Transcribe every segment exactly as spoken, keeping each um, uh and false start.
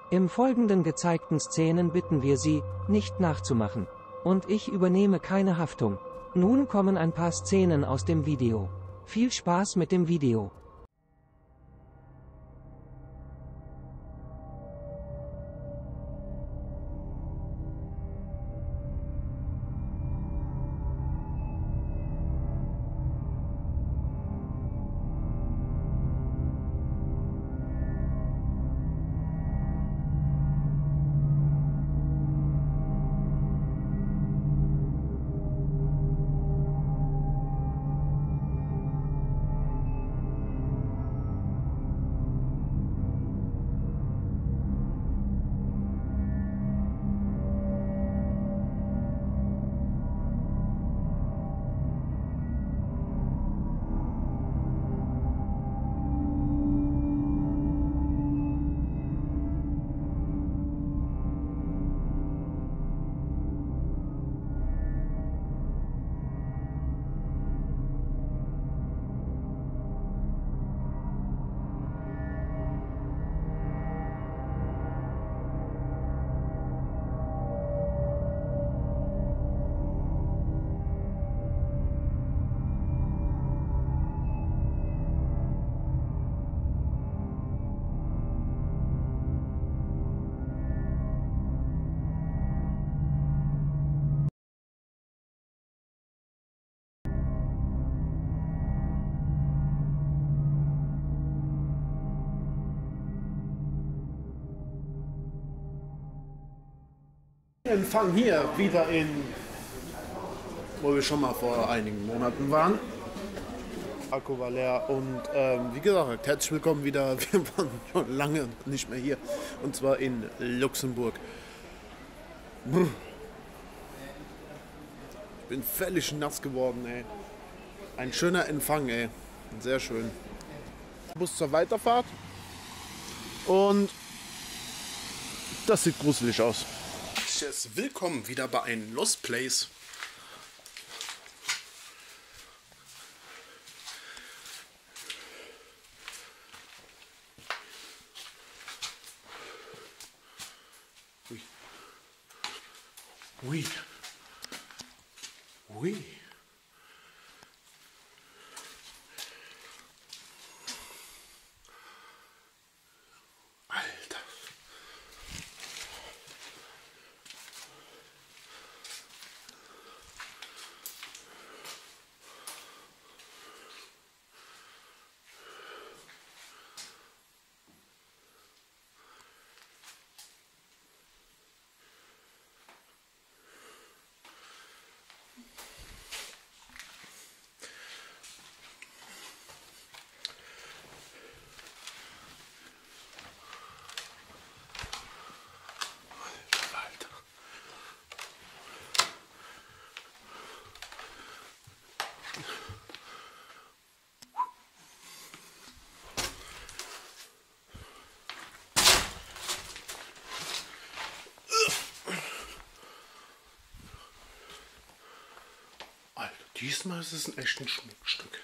Im Folgenden gezeigten Szenen bitten wir Sie, nicht nachzumachen. Und ich übernehme keine Haftung. Nun kommen ein paar Szenen aus dem Video. Viel Spaß mit dem Video. Empfang hier wieder in, wo wir schon mal vor einigen Monaten waren. Akku war leer und ähm, wie gesagt, herzlich willkommen wieder. Wir waren schon lange nicht mehr hier und zwar in Luxemburg. Brr. Ich bin völlig nass geworden, ey. Ein schöner Empfang, ey. Sehr schön. Bus zur Weiterfahrt und das sieht gruselig aus. Willkommen wieder bei einem Lost Place. Ui. Ui. Ui. Alter. Diesmal ist es ein echtes Schmuckstück.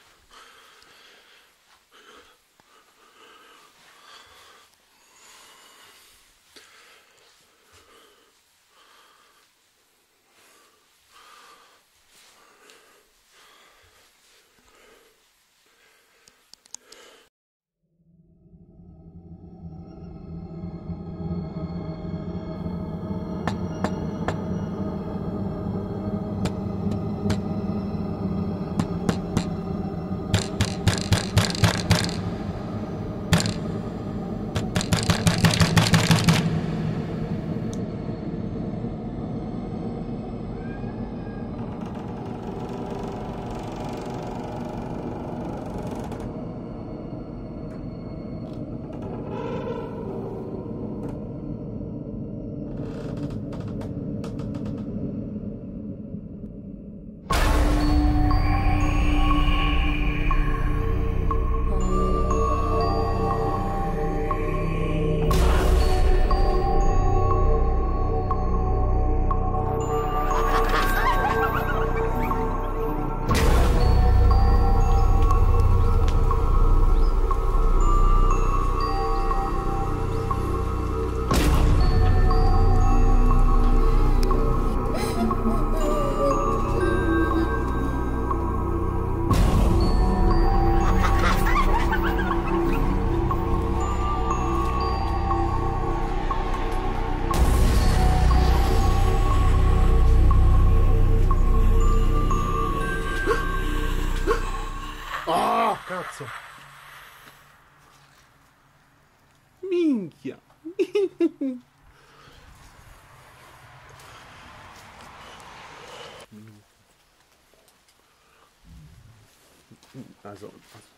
Also,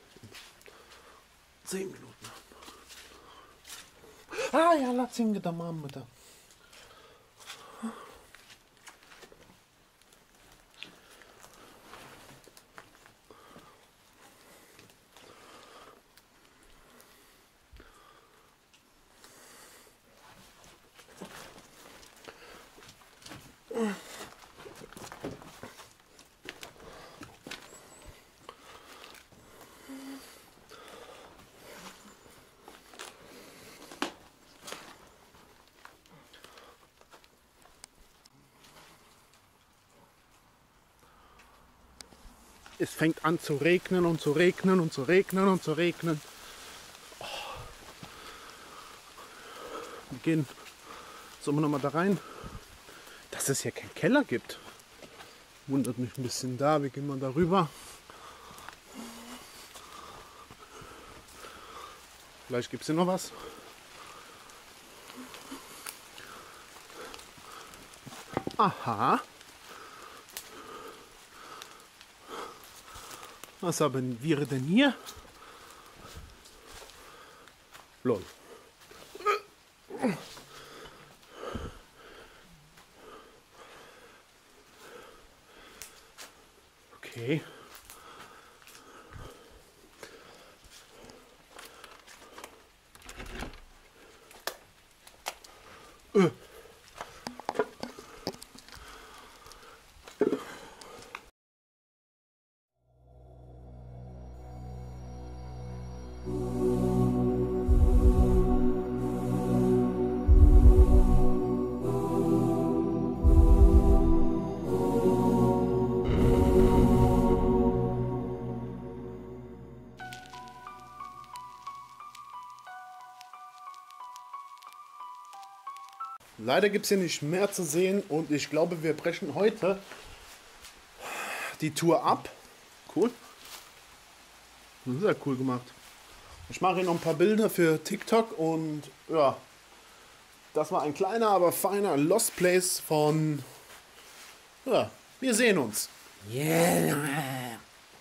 zehn Minuten. Ah ja, lass ihn da mal bitte. Es fängt an zu regnen und zu regnen und zu regnen und zu regnen. Oh. Wir gehen so noch mal da rein. Dass es hier keinen Keller gibt, wundert mich ein bisschen da. Wie gehen wir da rüber? Vielleicht gibt es hier noch was. Aha. Was haben wir denn hier? Lol. Okay. Äh. Leider gibt es hier nicht mehr zu sehen und ich glaube, wir brechen heute die Tour ab. Cool. Sehr cool gemacht. Ich mache hier noch ein paar Bilder für TikTok und ja, das war ein kleiner, aber feiner Lost Place von, ja, wir sehen uns. Yeah.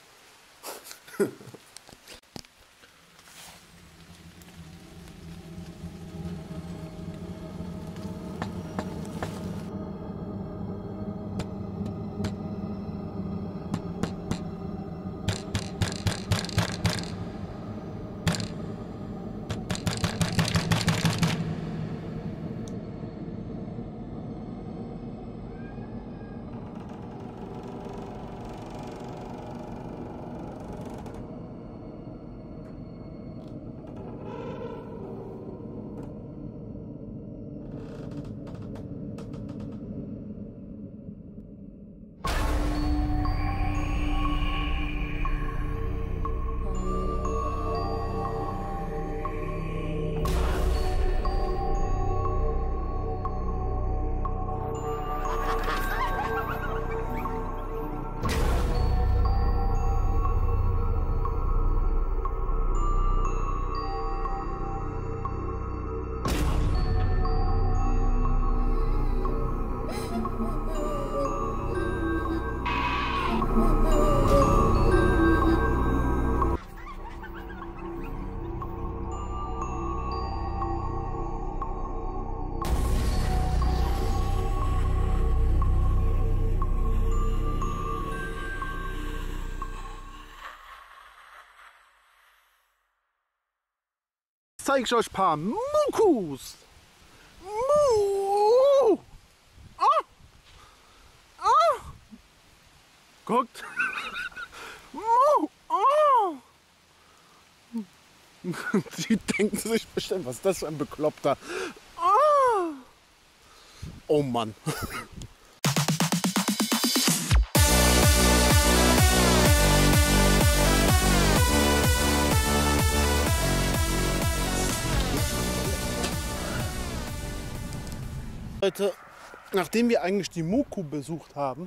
Zeige ich euch ein paar Mukus. Mu. Ah. Ah. Guckt. Mu. Ah. Die denken sich bestimmt, was ist das für ein Bekloppter. Ah. Oh Mann. Leute, nachdem wir eigentlich die Muku besucht haben,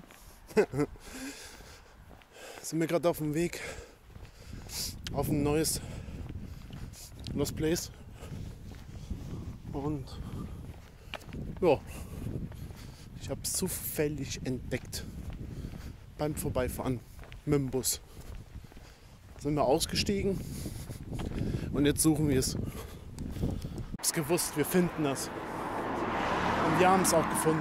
sind wir gerade auf dem Weg auf ein neues Lost Place. Und ja, ich habe es zufällig entdeckt beim Vorbeifahren mit dem Bus. Sind wir ausgestiegen und jetzt suchen wir es. Ich hab's gewusst, wir finden das. Und wir haben es auch gefunden.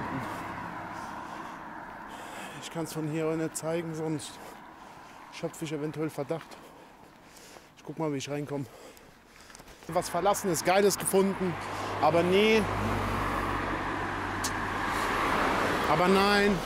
Ich kann es von hier auch nicht zeigen, sonst schöpfe ich eventuell Verdacht. Ich guck mal, wie ich reinkomme. Was Verlassenes, Geiles gefunden, aber nee. Aber nein.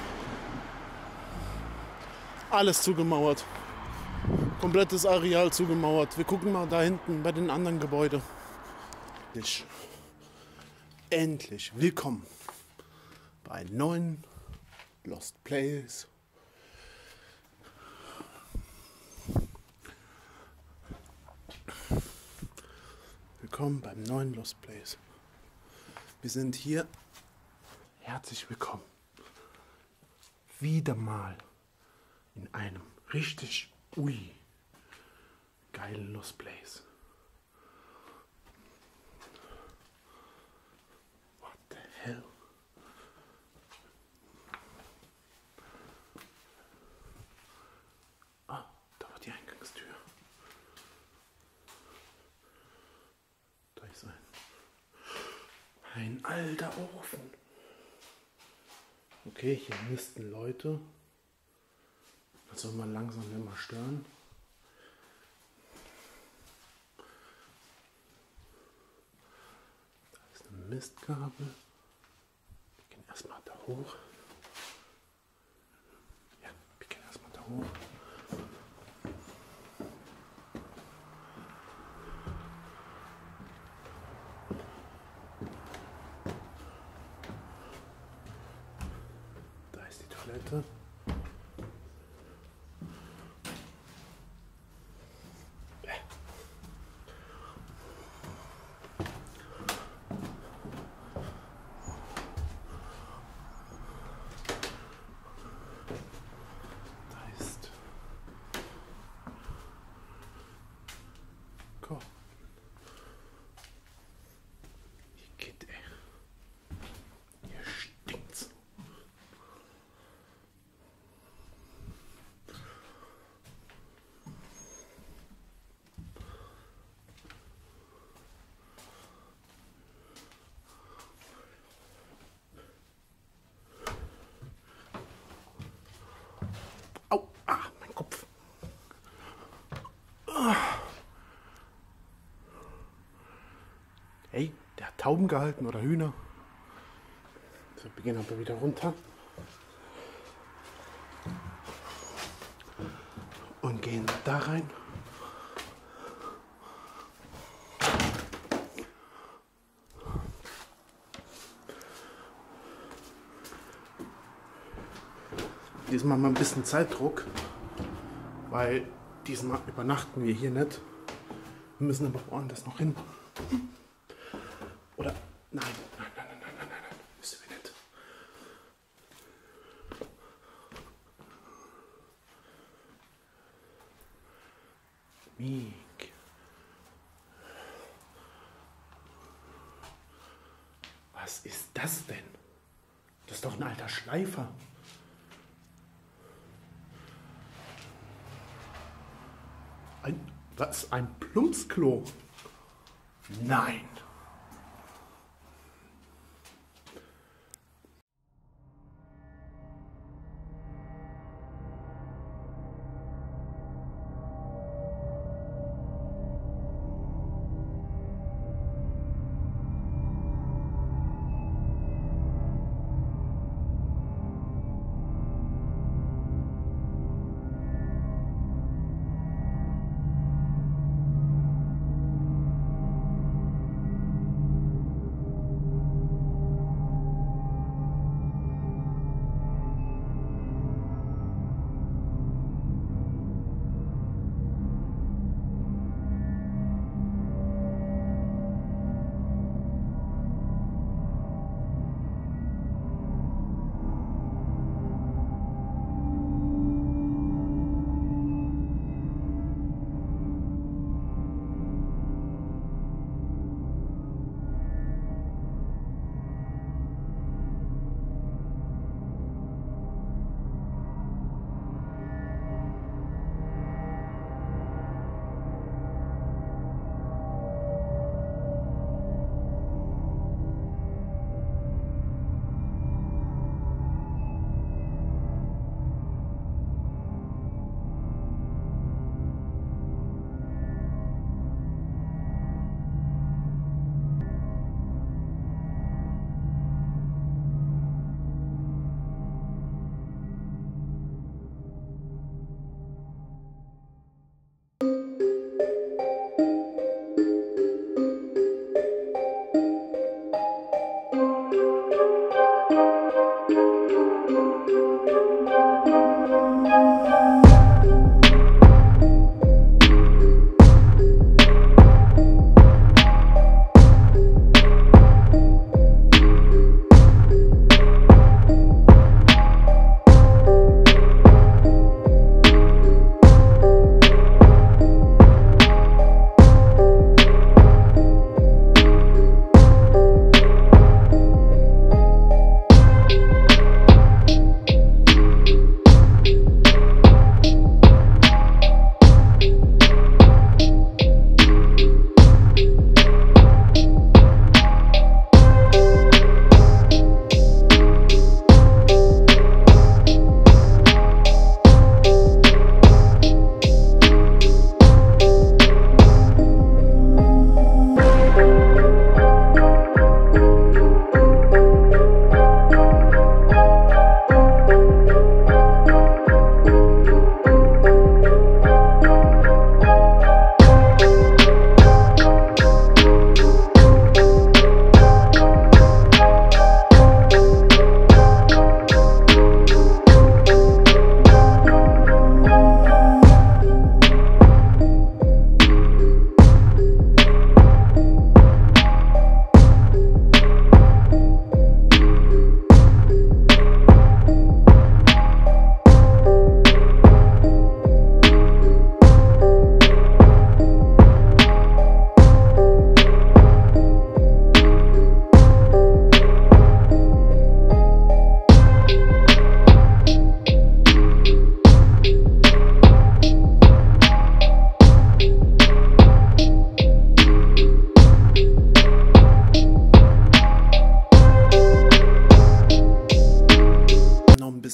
Alles zugemauert. Komplettes Areal zugemauert. Wir gucken mal da hinten bei den anderen Gebäuden. Endlich. Endlich. Willkommen bei neuen Lost Place. Willkommen beim neuen Lost Place. Wir sind hier. Herzlich willkommen. Wieder mal in einem richtig ui geilen Lost Place. What the hell? Ah, da war die Eingangstür. Da ist ein, ein alter Ofen. Okay, hier nisten Leute. Das soll man langsam immer stören. Da ist eine Mistgabel. Wir gehen erstmal da hoch. Ja, wir gehen erstmal da hoch. Da ist die Toilette. Komm. Hier geht er. Hier stinkt's. Au, ah, mein Kopf. Ah. Hey, der hat Tauben gehalten oder Hühner. So, wir gehen aber wieder runter. Und gehen da rein. Diesmal mal ein bisschen Zeitdruck, weil diesmal übernachten wir hier nicht. Wir müssen aber woanders noch hin. Oder nein, nein, nein, nein, nein, nein, nein, nein, müssen wir nicht. Miek. Was ist das denn? Das ist doch ein alter Schleifer. Ein, was? Ein Plumpsklo? Nein.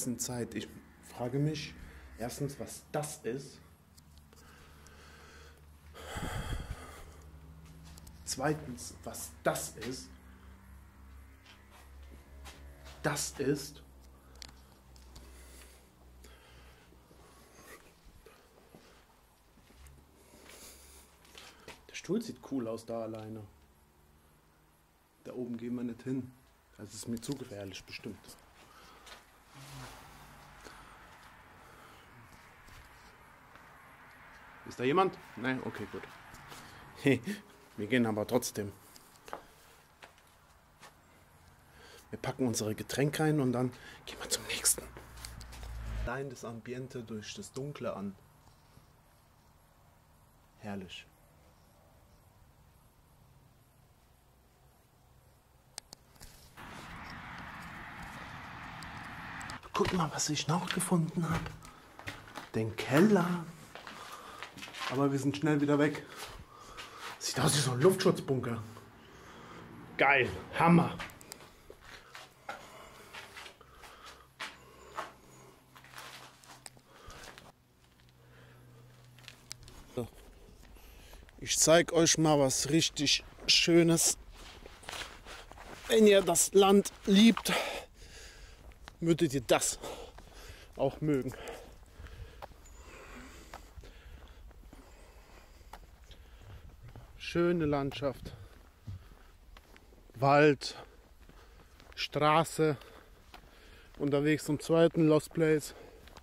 bisschen Zeit. Ich frage mich erstens, was das ist. Zweitens, was das ist. Das ist. Der Stuhl sieht cool aus da alleine. Da oben gehen wir nicht hin. Das ist mir zu gefährlich, bestimmt. Ist da jemand? Nein? Okay, gut. Hey, wir gehen aber trotzdem. Wir packen unsere Getränke ein und dann gehen wir zum nächsten. Allein das Ambiente durch das Dunkle an. Herrlich. Guck mal, was ich noch gefunden habe. Den Keller. Aber wir sind schnell wieder weg. Sieht aus wie so ein Luftschutzbunker. Geil, Hammer. Ich zeige euch mal was richtig Schönes. Wenn ihr das Land liebt, würdet ihr das auch mögen. Schöne Landschaft, Wald, Straße, unterwegs zum zweiten Lost Place,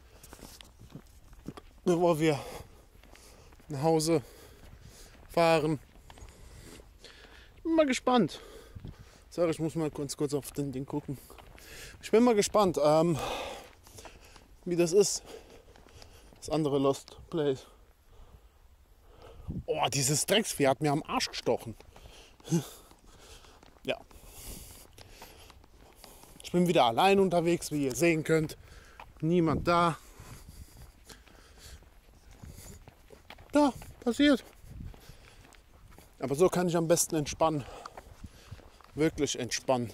bevor wir nach Hause fahren. Ich bin mal gespannt. Sorry, ich muss mal kurz, kurz auf den Ding gucken. Ich bin mal gespannt, ähm, wie das ist, das andere Lost Place. Oh, dieses Drecksvieh hat mir am Arsch gestochen. Ja. Ich bin wieder allein unterwegs, wie ihr sehen könnt. Niemand da. Da, passiert. Aber so kann ich am besten entspannen. Wirklich entspannen.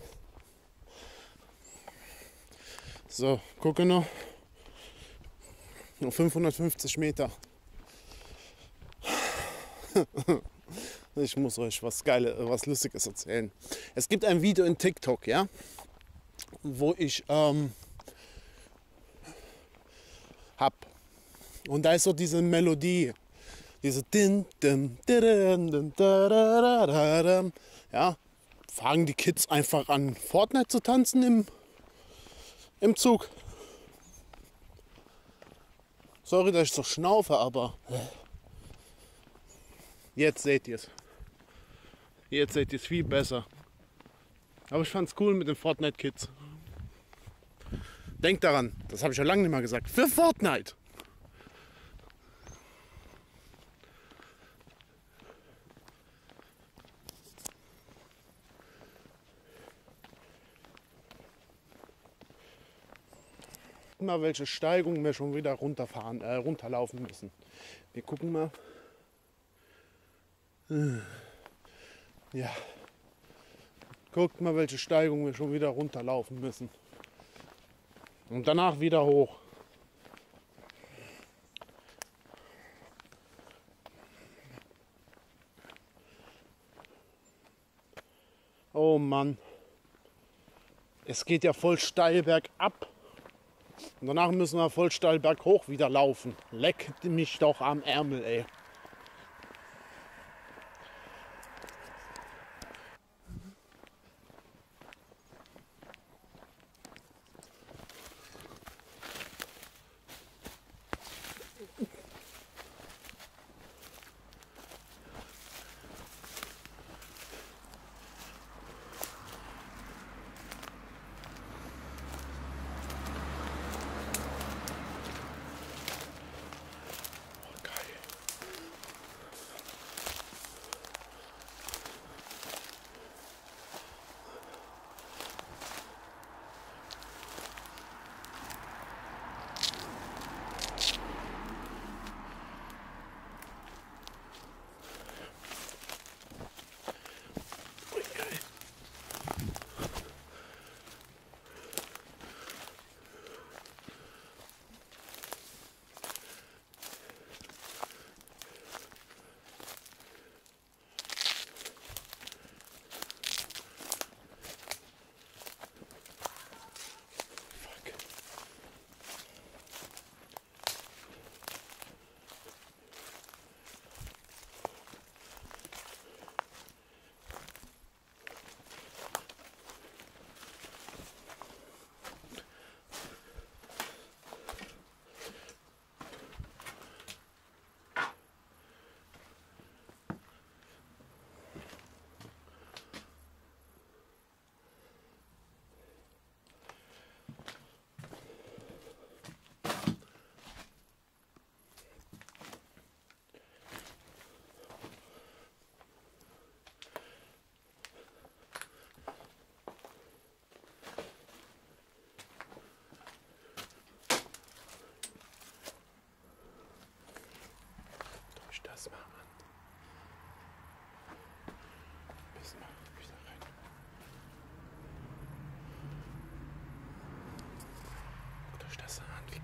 So, gucke noch. Nur fünfhundertfünfzig Meter. Ich muss euch was Geiles, was Lustiges erzählen. Es gibt ein Video in TikTok, ja, wo ich ähm, hab. Und da ist so diese Melodie, diese din, din, din, din, din, ja, fangen die Kids einfach an, Fortnite zu tanzen im, im Zug. Sorry, dass ich so schnaufe, aber jetzt seht ihr es. Jetzt seht ihr es viel besser. Aber ich fand's cool mit den Fortnite-Kids. Denkt daran, das habe ich schon lange nicht mehr gesagt. Für Fortnite! Mal, welche Steigung wir schon wieder runterfahren, äh, runterlaufen müssen. Wir gucken mal. Ja. Guckt mal, welche Steigung wir schon wieder runterlaufen müssen. Und danach wieder hoch. Oh Mann. Es geht ja voll steil bergab. Und danach müssen wir voll steil berghoch wieder laufen. Leck mich doch am Ärmel, ey.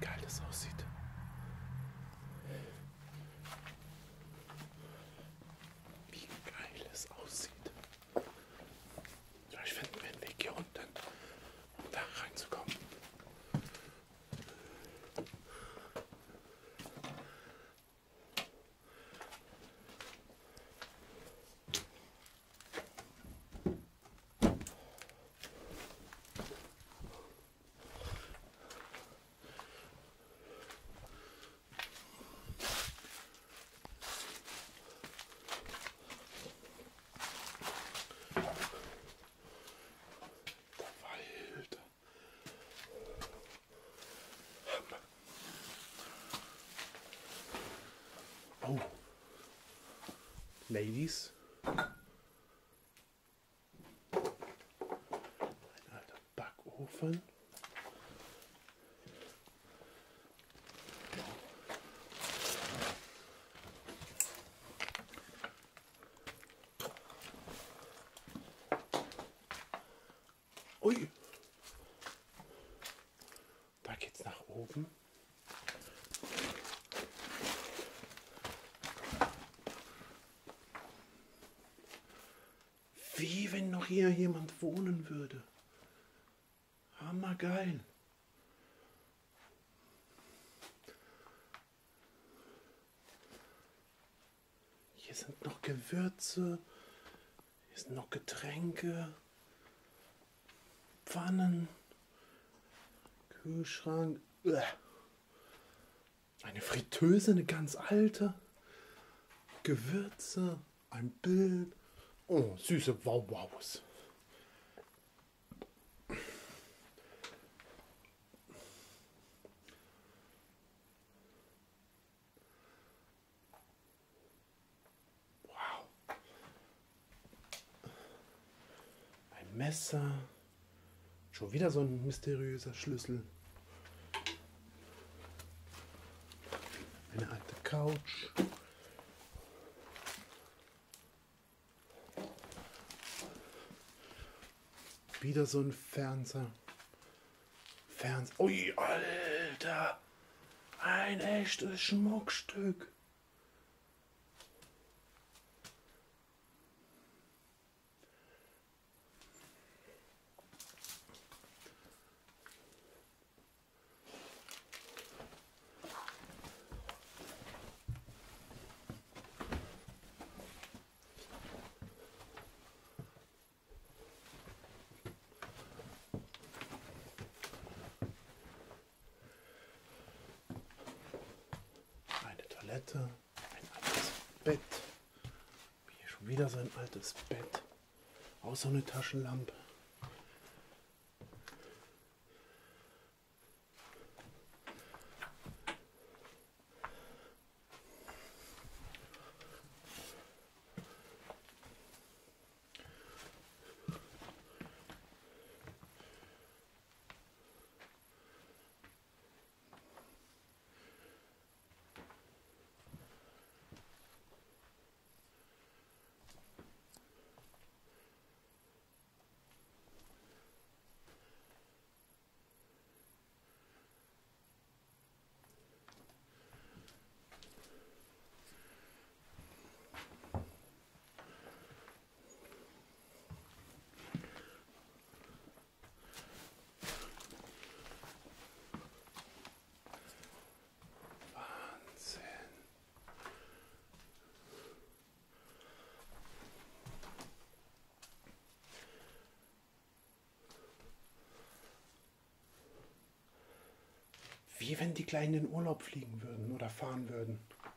geil das aussieht. Wie geil es aussieht. Vielleicht finden wir einen Weg hier unten, um da reinzukommen. Oh, Ladies. Ein alter Backofen. Ui. Da geht's nach oben. Wie wenn noch hier jemand wohnen würde. Hammergeil. Hier sind noch Gewürze. Hier sind noch Getränke. Pfannen. Kühlschrank. Uah. Eine Fritteuse, eine ganz alte. Gewürze. Ein Bild. Oh, süße Wow-Wows. Wow. Ein Messer. Schon wieder so ein mysteriöser Schlüssel. Eine alte Couch. Wieder so ein Fernseher. Fernseher. Ui, Alter. Ein echtes Schmuckstück. Toilette, ein altes Bett. Hier schon wieder so ein altes Bett. Auch so eine Taschenlampe. Wie wenn die Kleinen in Urlaub fliegen würden oder fahren würden.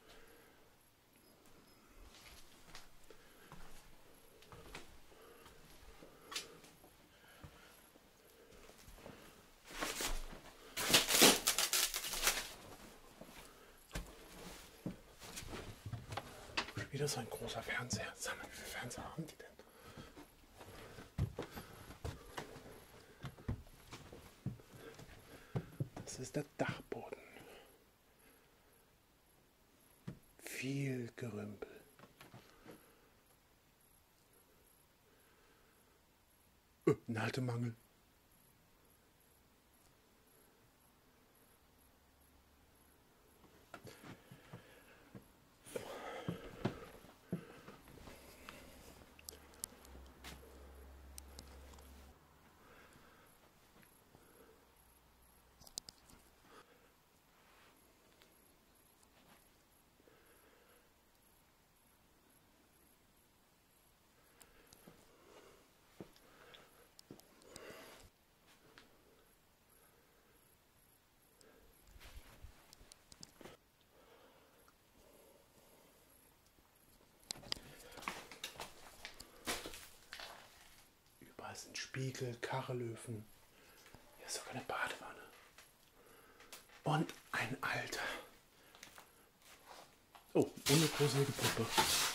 Wieder so ein großer Fernseher. Sag mal, wie viele Fernseher haben die denn? Das ist der Dachboden. Viel Gerümpel. Äh, ein Haltemangel. Spiegel, Kachelöfen. Hier ist sogar eine Badewanne. Und ein alter. Oh, und eine gruselige Puppe.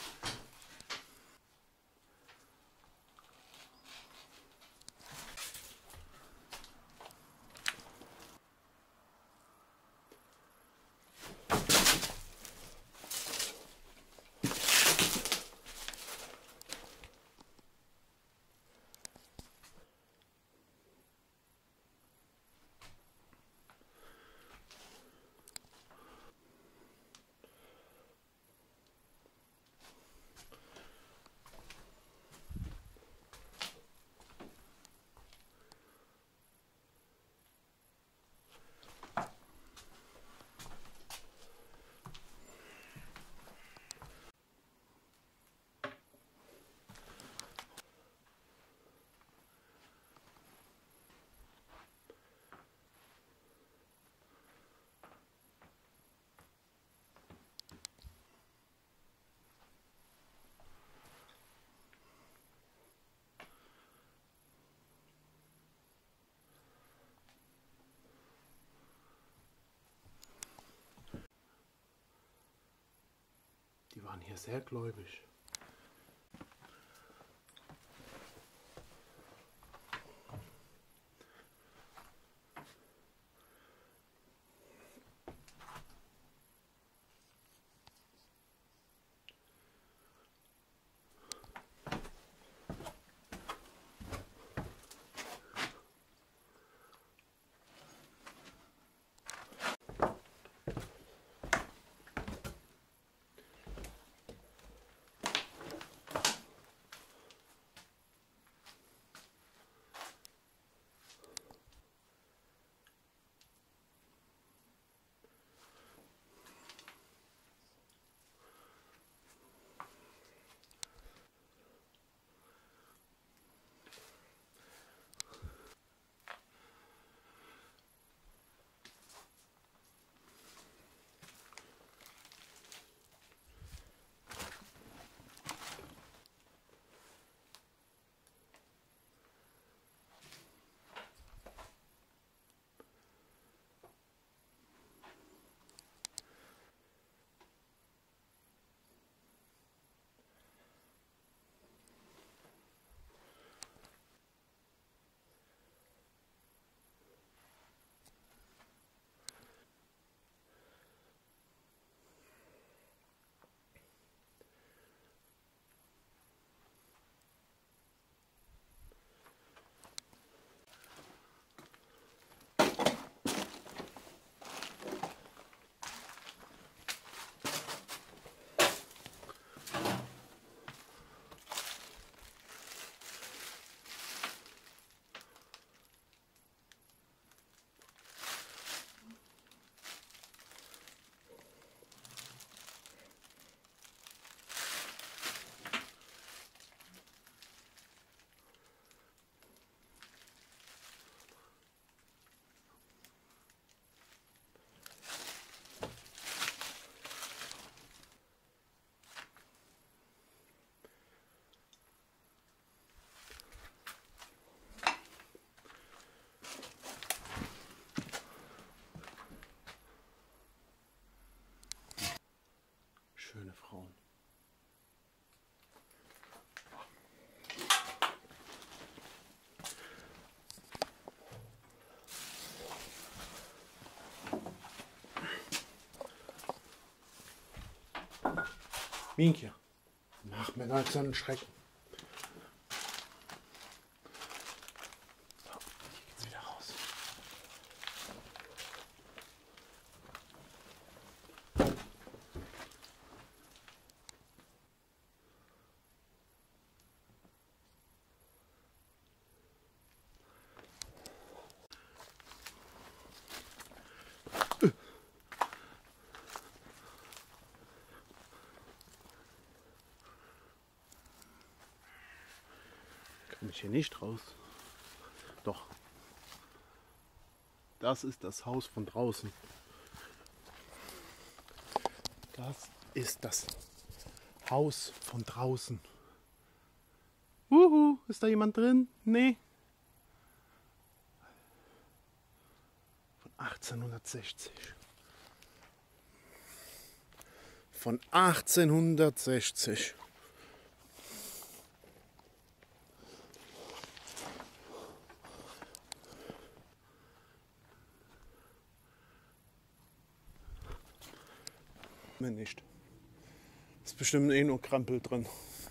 Die waren hier sehr gläubig. Schöne Frauen. Mienke, mach mir nicht so einen Schrecken. So, hier geht's wieder raus. Kann ich hier nicht raus? Doch. Das ist das Haus von draußen. Das ist das Haus von draußen. Uhu, ist da jemand drin? Nee, achtzehnhundertsechzig. Von achtzehnhundertsechzig. Mir nicht. Ist bestimmt eh nur Krampel drin.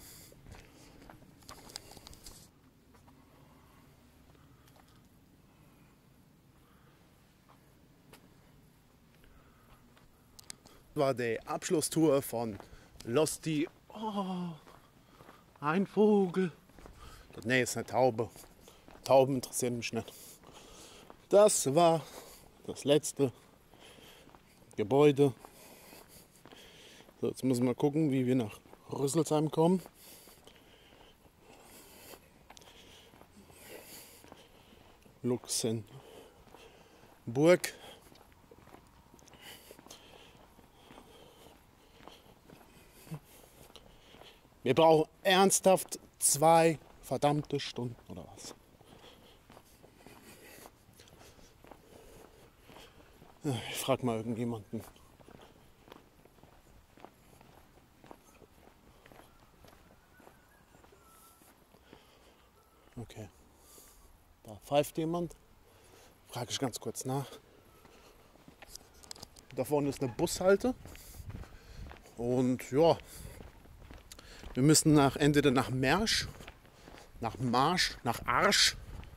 War die Abschlusstour von Losty. Oh, ein Vogel. Nee, ist eine Taube. Tauben interessieren mich nicht. Das war das letzte Gebäude. So, jetzt müssen wir gucken, wie wir nach Rüsselsheim kommen. Luxemburg. Wir brauchen ernsthaft zwei verdammte Stunden oder was? Ich frage mal irgendjemanden. Okay. Da pfeift jemand. Frage ich ganz kurz nach. Da vorne ist eine Bushalte. Und ja, wir müssen nach, entweder nach Mersch, nach Marsch, nach Arsch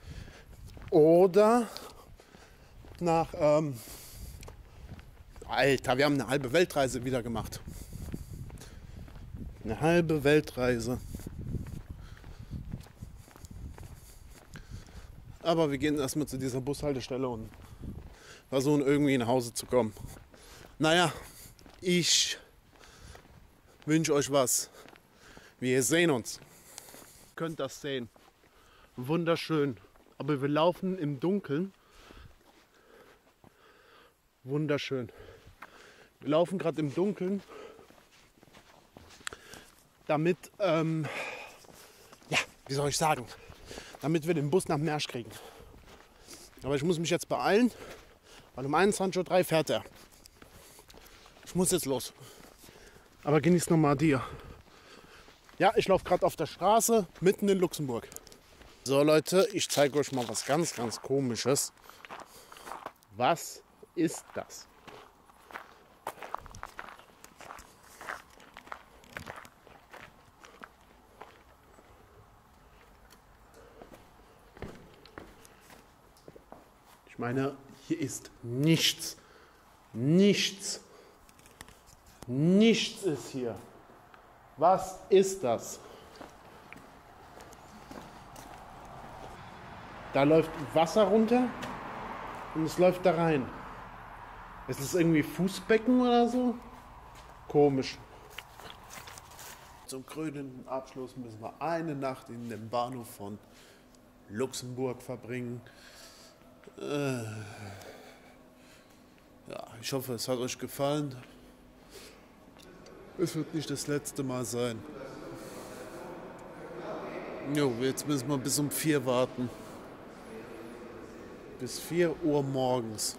oder nach, ähm, Alter, wir haben eine halbe Weltreise wieder gemacht. Eine halbe Weltreise. Aber wir gehen erstmal zu dieser Bushaltestelle und versuchen irgendwie nach Hause zu kommen. Naja, ich wünsche euch was. Wir sehen uns. Ihr könnt das sehen. Wunderschön. Aber wir laufen im Dunkeln. Wunderschön. Wir laufen gerade im Dunkeln. Damit, ähm, ja, wie soll ich sagen, damit wir den Bus nach Mersch kriegen. Aber ich muss mich jetzt beeilen, weil um einundzwanzig Uhr drei fährt er. Ich muss jetzt los. Aber genieß nochmal dir. Ja, ich laufe gerade auf der Straße mitten in Luxemburg. So Leute, ich zeige euch mal was ganz, ganz Komisches. Was ist das? Ich meine, hier ist nichts. Nichts. Nichts ist hier. Was ist das? Da läuft Wasser runter und es läuft da rein. Ist es irgendwie Fußbecken oder so? Komisch. Zum krönenden Abschluss müssen wir eine Nacht in dem Bahnhof von Luxemburg verbringen. Äh ja, ich hoffe, es hat euch gefallen. Es wird nicht das letzte Mal sein. Jo, jetzt müssen wir bis um vier warten. Bis vier Uhr morgens.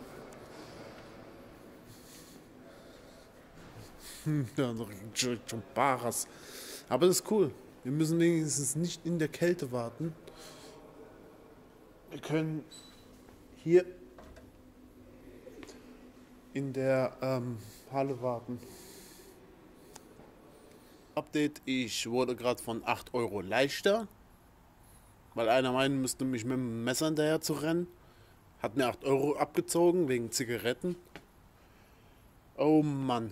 Hm, ja, noch schon Bares. Aber das ist cool. Wir müssen wenigstens nicht in der Kälte warten. Wir können hier in der ähm, Halle warten. Update, ich wurde gerade von acht Euro leichter, weil einer meinen müsste mich mit dem Messer hinterher zu rennen. Hat mir acht Euro abgezogen wegen Zigaretten. Oh Mann.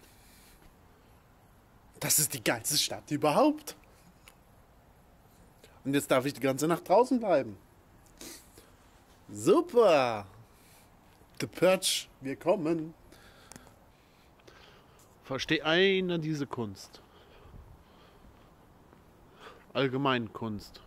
Das ist die geilste Stadt überhaupt. Und jetzt darf ich die ganze Nacht draußen bleiben. Super. The Purge, wir kommen. Versteht einer diese Kunst? Allgemeinkunst.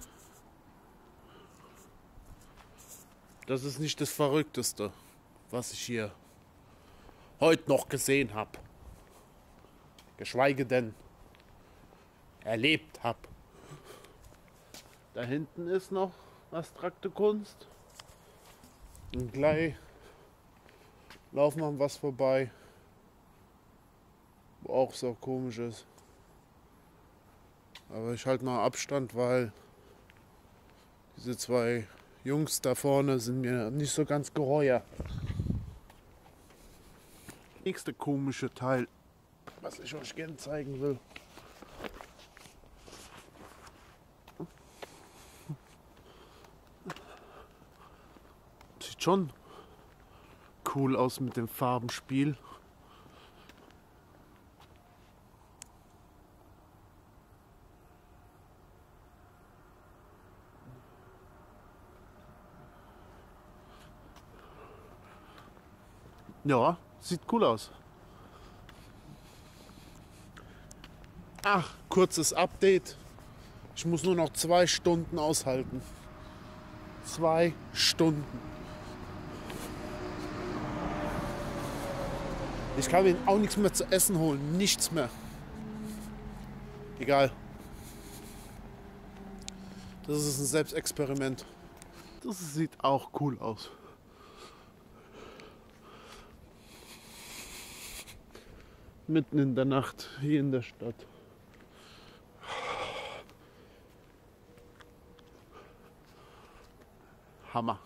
Das ist nicht das Verrückteste, was ich hier heute noch gesehen habe. Geschweige denn erlebt habe. Da hinten ist noch abstrakte Kunst. Und gleich laufen an was vorbei, wo auch so komisch ist. Aber ich halte mal Abstand, weil diese zwei Jungs da vorne sind mir nicht so ganz geheuer. Nächste komische Teil, was ich euch gerne zeigen will. Sieht schon cool aus mit dem Farbenspiel. Ja, sieht cool aus. Ach, kurzes Update. Ich muss nur noch zwei Stunden aushalten. Zwei Stunden. Ich kann mir auch nichts mehr zu essen holen. Nichts mehr. Egal. Das ist ein Selbstexperiment. Das sieht auch cool aus. Mitten in der Nacht hier in der Stadt. Hammer.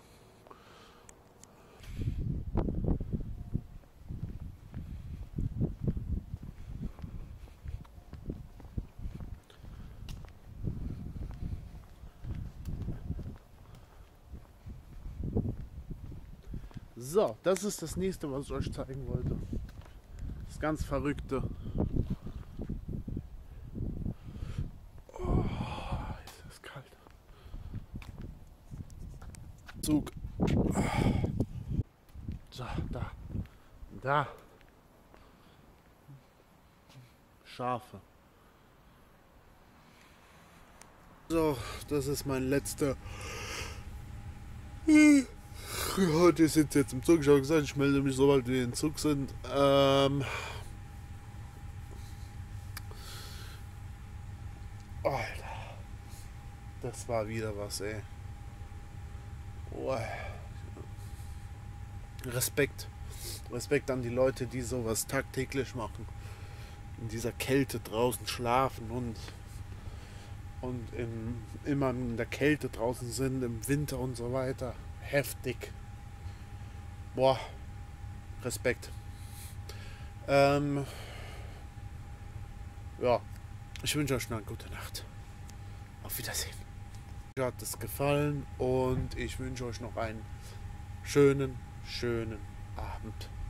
So, das ist das nächste, was ich euch zeigen wollte. Das ganz Verrückte. Oh, ist das kalt. Zug. So, da. Da. Schafe. So, das ist mein letzter. Heute sind jetzt im Zug. Ich habe gesagt, ich melde mich, sobald wir im Zug sind. Ähm Alter, das war wieder was, ey. Oh. Respekt. Respekt an die Leute, die sowas tagtäglich machen. In dieser Kälte draußen schlafen und, und im, immer in der Kälte draußen sind, im Winter und so weiter. Heftig. Boah, Respekt. Ähm, ja, ich wünsche euch noch eine gute Nacht. Auf Wiedersehen. Mir hat es gefallen und ich wünsche euch noch einen schönen, schönen Abend.